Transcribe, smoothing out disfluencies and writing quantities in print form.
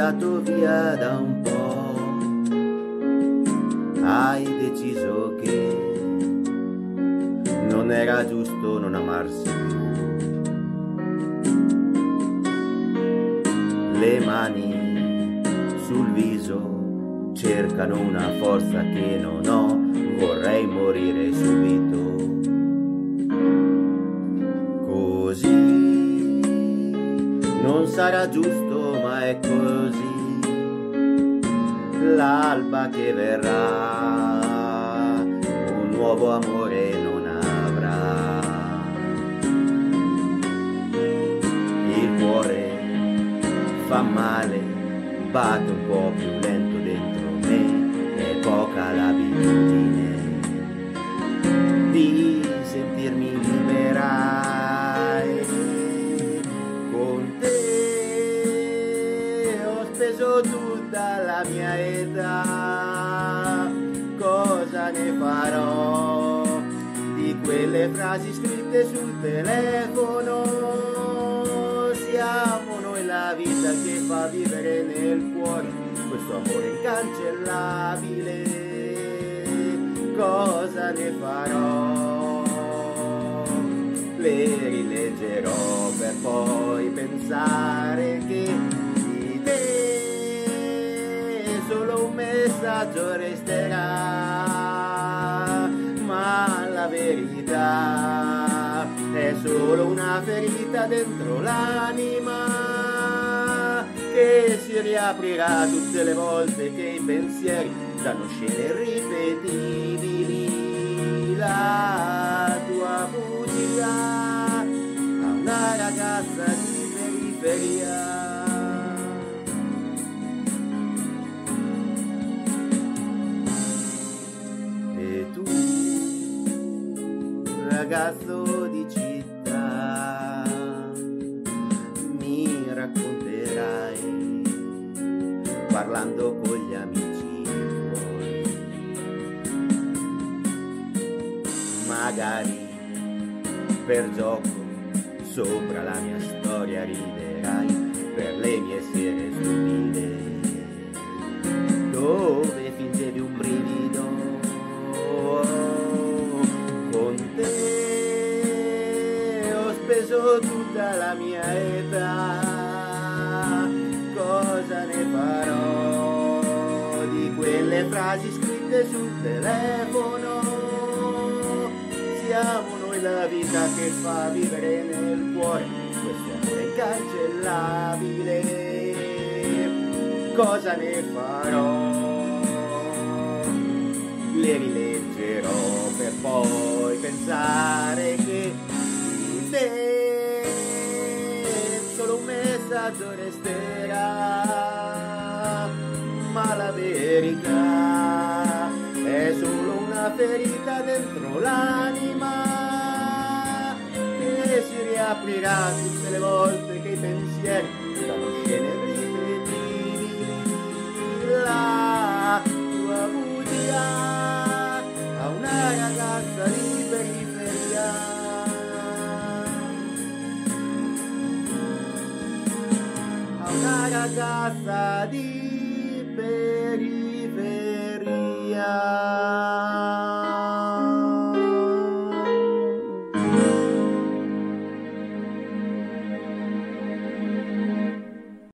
stato via da un po', hai deciso che non era giusto non amarsi più. Le mani sul viso cercano una forza che non ho, vorrei morire subito. Così non sarà giusto, ma è così. L'alba che verrà, un nuovo amore non avrà. Il cuore fa male, batte un po' più lento dentro me, è poca l'abitudine di sentirmi libera. Con te ho speso tutta la mia età, cosa ne farò di quelle frasi scritte sul telefono? Siamo noi la vita che fa vivere nel cuore questo amore incancellabile. Cosa ne farò? Le rileggerò per poi pensare che di te solo un messaggio resterà, ma la verità è solo una ferita dentro l'anima che si riaprirà tutte le volte che i pensieri danno scene irripetibili. La tua bugia a una ragazza di periferia. E tu, ragazzo di città, mi racconterai parlando con gli amici tuoi. Magari per gioco sopra la mia storia riderai per le mie sere stupide dove fingevi un brivido. Con te ho speso tutta la mia età, cosa ne farò di quelle frasi scritte sul telefono? Siamo noi la vita che fa vivere nel cuore questo amore incancellabile. Cosa ne farò? Le rileggerò per poi pensare che di te solo un messaggio resterà, ma la verità è solo una ferita dentro l'anima che si riaprirà tutte le volte che i pensieri danno scene ripetibili. La tua bugia a una ragazza di periferia. A una ragazza di